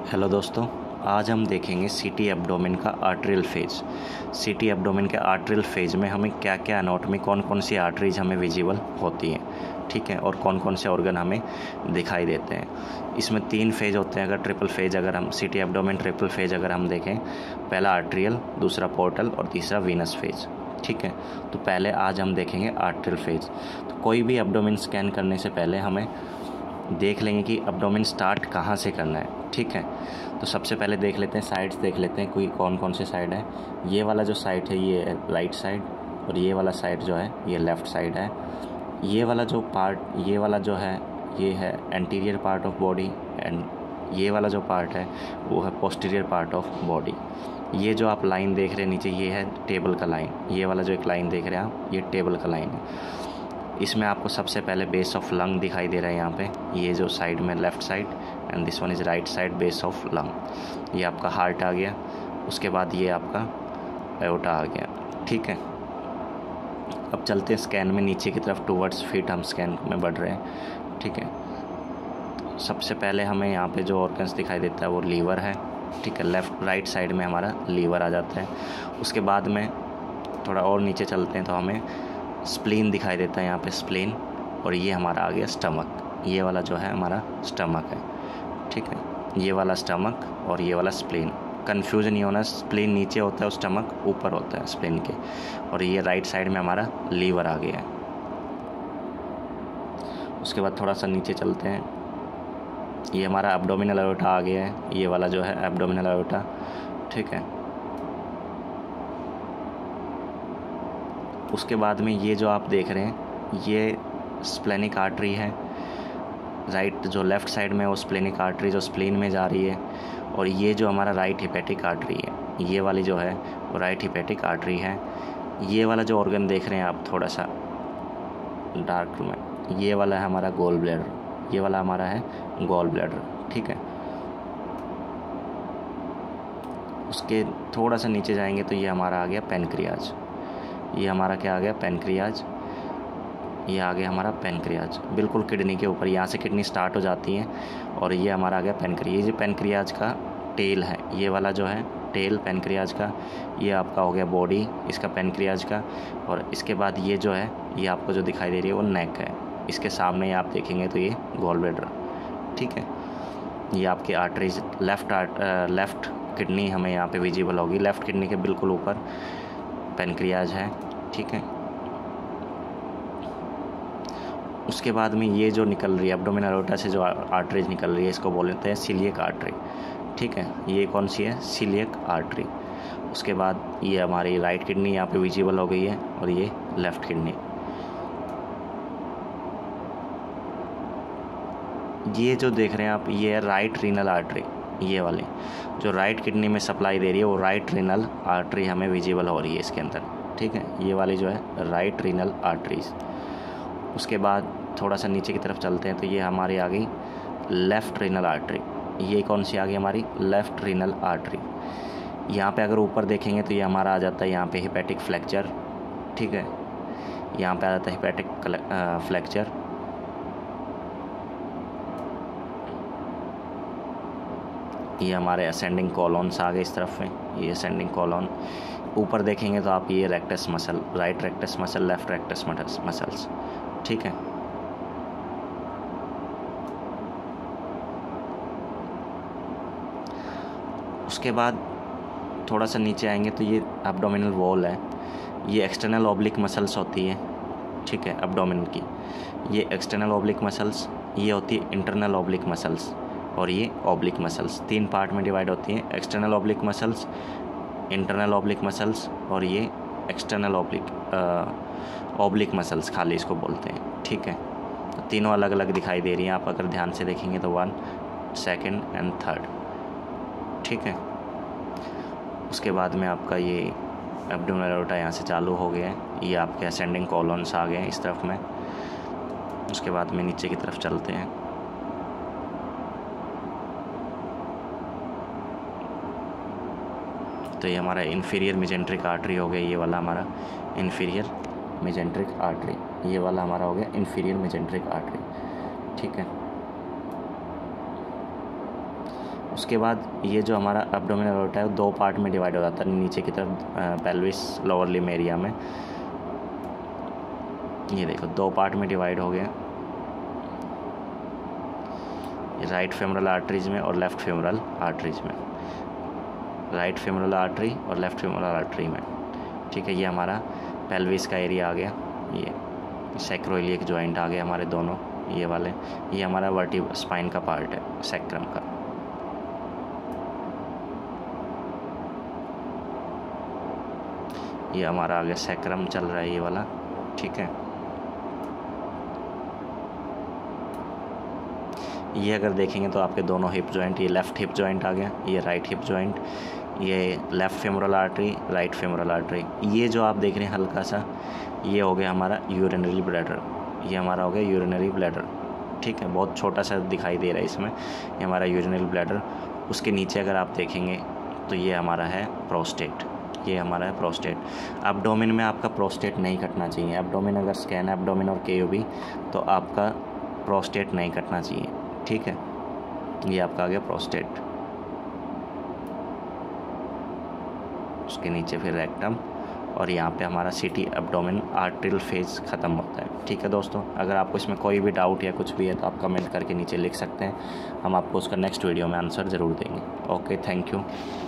Hello दोस्तों, आज हम देखेंगे सीटी एब्डोमेन का आर्टरियल फेज। सीटी एब्डोमेन के आर्टरियल फेज में हमें क्या क्या एनाटॉमी, कौन कौन सी आर्टरीज हमें विजिबल होती हैं, ठीक है, और कौन कौन से ऑर्गन हमें दिखाई देते हैं। इसमें 3 फेज होते हैं। अगर ट्रिपल फेज, अगर हम सीटी एब्डोमेन ट्रिपल फेज अगर हम देखें, पहला आर्टरियल, दूसरा पोर्टल और तीसरा वीनस फेज, ठीक है। तो पहले आज हम देखेंगे आर्टरियल फेज। तो कोई भी एब्डोमेन स्कैन करने से पहले हमें देख लेंगे कि एब्डोमेन स्टार्ट कहाँ से करना है, ठीक है। तो सबसे पहले देख लेते हैं, साइड्स देख लेते हैं कोई कौन कौन से साइड है। ये वाला जो साइड है ये राइट साइड, और ये वाला साइड जो है ये लेफ़्ट साइड है। ये वाला जो पार्ट, ये वाला जो है ये है anterior part of body, and ये वाला जो पार्ट है वो है पोस्टीरियर पार्ट ऑफ बॉडी। ये जो आप लाइन देख रहे हैं नीचे, ये है टेबल का लाइन। ये वाला जो एक लाइन देख रहे हैं आप, ये टेबल का लाइन है। इसमें आपको सबसे पहले बेस ऑफ लंग दिखाई दे रहा है यहाँ पे, ये जो साइड में left side, and this one is right side base of lung. ये आपका हार्ट आ गया। उसके बाद ये आपका एओर्टा आ गया, ठीक है। अब चलते हैं स्कैन में नीचे की तरफ, टूवर्ड्स फीट हम स्कैन में बढ़ रहे हैं, ठीक है। तो सबसे पहले हमें यहाँ पे जो ऑर्गन्स दिखाई देता है वो लीवर है, ठीक है। लेफ़्ट राइट साइड में हमारा लीवर आ जाता है। उसके बाद में थोड़ा और नीचे चलते हैं तो हमें स्प्लीन दिखाई देता है यहाँ पे, स्प्लीन। और ये हमारा आ गया स्टमक। ये वाला जो है हमारा स्टमक है, ठीक है। ये वाला स्टमक और ये वाला स्प्लीन, कन्फ्यूजन नहीं होना, स्प्लीन नीचे होता है और स्टमक ऊपर होता है स्प्लीन के। और ये राइट साइड में हमारा लीवर आ गया है। उसके बाद थोड़ा सा नीचे चलते हैं, ये हमारा एब्डोमिनल एओर्टा आ गया है। ये वाला जो है एब्डोमिनल एओर्टा, ठीक है। उसके बाद में ये जो आप देख रहे हैं ये स्प्लेनिक आर्टरी है। राइट जो लेफ़्ट साइड में वो स्प्लेनिक आर्टरी जो स्प्लीन में जा रही है। और ये जो हमारा राइट हिपैटिक आर्टरी है, ये वाली जो है वो राइट हिपैटिक आर्टरी है। ये वाला जो ऑर्गन देख रहे हैं आप थोड़ा सा डार्क में, ये वाला है हमारा गॉल ब्लैडर। ये वाला हमारा है गॉल ब्लैडर, ठीक है। उसके थोड़ा सा नीचे जाएंगे तो ये हमारा आ गया पैनक्रियाज। ये हमारा क्या आ गया, पैनक्रियाज। ये आ गया हमारा पैनक्रियाज, बिल्कुल किडनी के ऊपर, यहाँ से किडनी स्टार्ट हो जाती है। और ये हमारा आ गया पैनक्रियाज। ये पैनक्रियाज का टेल है, ये वाला जो है टेल पैनक्रियाज का। ये आपका हो गया बॉडी इसका पैनक्रियाज का। और इसके बाद ये जो है ये आपको जो दिखाई दे रही है वो नेक है। इसके सामने आप देखेंगे तो ये गॉल ब्लैडर, ठीक है। ये आपकी आर्टरीज, लेफ़्ट किडनी हमें यहाँ पे विजिबल होगी। लेफ़्ट किडनी के बिल्कुल ऊपर पैनक्रियाज है, ठीक है। उसके बाद में ये जो निकल रही है एब्डोमिनल एओर्टा से जो आर्टरीज निकल रही है, इसको बोलते हैं सीलिएक आर्टरी, ठीक है। ये कौन सी है, सीलिएक आर्टरी। उसके बाद ये हमारी राइट किडनी यहाँ पे विजिबल हो गई है, और ये लेफ़्ट किडनी। ये जो देख रहे हैं आप, ये है राइट रीनल आर्टरी। ये वाली जो राइट किडनी में सप्लाई दे रही है वो राइट रीनल आर्टरी हमें विजिबल हो रही है इसके अंदर, ठीक है। ये वाली जो है राइट रीनल आर्टरीज। उसके बाद थोड़ा सा नीचे की तरफ चलते हैं तो ये हमारी आ गई लेफ़्ट रीनल आर्टरी। ये कौन सी आ गई हमारी, लेफ़्ट रीनल आर्टरी। यहाँ पे अगर ऊपर देखेंगे तो ये हमारा आ जाता है यहाँ पे हिपैटिक फ्लैक्चर, ठीक है। यहाँ पे आ जाता है हिपैटिक फ्लैक्चर। ये हमारे असेंडिंग कॉलॉन्स आ गए इस तरफ में, ये असेंडिंग कॉलॉन। ऊपर देखेंगे तो आप ये rectus muscle, right rectus muscle, left rectus muscles, ठीक है। उसके बाद थोड़ा सा नीचे आएंगे तो ये एब्डोमिनल वॉल है। ये एक्सटर्नल ऑब्लिक मसल्स होती है, ठीक है, एब्डोमिन की। ये एक्सटर्नल ऑब्लिक मसल्स, ये होती है इंटरनल ऑब्लिक मसल्स, और ये ऑब्लिक मसल्स। 3 पार्ट में डिवाइड होती हैं, external oblique muscles, internal oblique muscles, और ये एक्सटर्नल ऑब्लिक मसल्स खाली इसको बोलते हैं, ठीक है। तो तीनों अलग अलग दिखाई दे रही हैं। आप अगर ध्यान से देखेंगे तो 1, 2 एंड 3, ठीक है। उसके बाद में आपका ये एब्डोमिनल एओर्टा यहाँ से चालू हो गया है। ये आपके असेंडिंग कॉलॉन्स आ गए हैं इस तरफ में। उसके बाद में नीचे की तरफ चलते हैं तो ये हमारा इन्फीरियर मेजेंट्रिक आर्टरी हो गया। ये वाला हमारा इन्फीरियर मेजेंट्रिक आर्टरी, ये वाला हमारा हो गया इन्फीरियर मेजेंट्रिक आर्टरी, ठीक है। उसके बाद ये जो हमारा एब्डोमिनल एओर्टा है वो 2 पार्ट में डिवाइड हो जाता है, नीचे की तरफ पेल्विस लोअर लिम्ब एरिया में। ये देखो 2 पार्ट में डिवाइड हो गया, राइट फेमोरल आर्टरीज में और लेफ्ट फेमोरल आर्टरीज में, राइट फेमोरल आर्टरी और लेफ्ट फेमोरल आर्टरी में। ठीक है, ये हमारा पेल्विस का एरिया आ गया, ये सैक्रोइलियक जॉइंट आ गए हमारे दोनों ये वाले। ये हमारा वर्टिब्रल स्पाइन का पार्ट है सैक्रम का। ये हमारा आगे सैक्रम चल रहा है ये वाला। ठीक है, ये अगर देखेंगे तो आपके दोनों हिप जॉइंट, ये लेफ़्ट हिप जॉइंट आ गया, ये राइट हिप जॉइंट, ये left femoral artery, right femoral artery. ये जो आप देख रहे हैं हल्का सा, ये हो गया हमारा यूरिनरी ब्लैडर, ये हमारा हो गया यूरिनरी ब्लैडर। ठीक है, बहुत छोटा सा दिखाई दे रहा है इसमें, ये हमारा यूरिनरी ब्लैडर। उसके नीचे अगर आप देखेंगे तो ये हमारा है प्रोस्टेट, ये हमारा है प्रोस्टेट। एब्डोमेन में आपका प्रोस्टेट नहीं कटना चाहिए, एब्डोमेन अगर स्कैन एब्डोमेन और केयूबी तो आपका प्रोस्टेट नहीं कटना चाहिए। ठीक है, ये आपका आ गया प्रोस्टेट, उसके नीचे फिर रेक्टम, और यहाँ पे हमारा सिटी एब्डोमेन आर्टरियल फेज ख़त्म होता है। ठीक है दोस्तों, अगर आपको इसमें कोई भी डाउट या कुछ भी है तो आप कमेंट करके नीचे लिख सकते हैं, हम आपको उसका नेक्स्ट वीडियो में आंसर ज़रूर देंगे। Okay, thank you.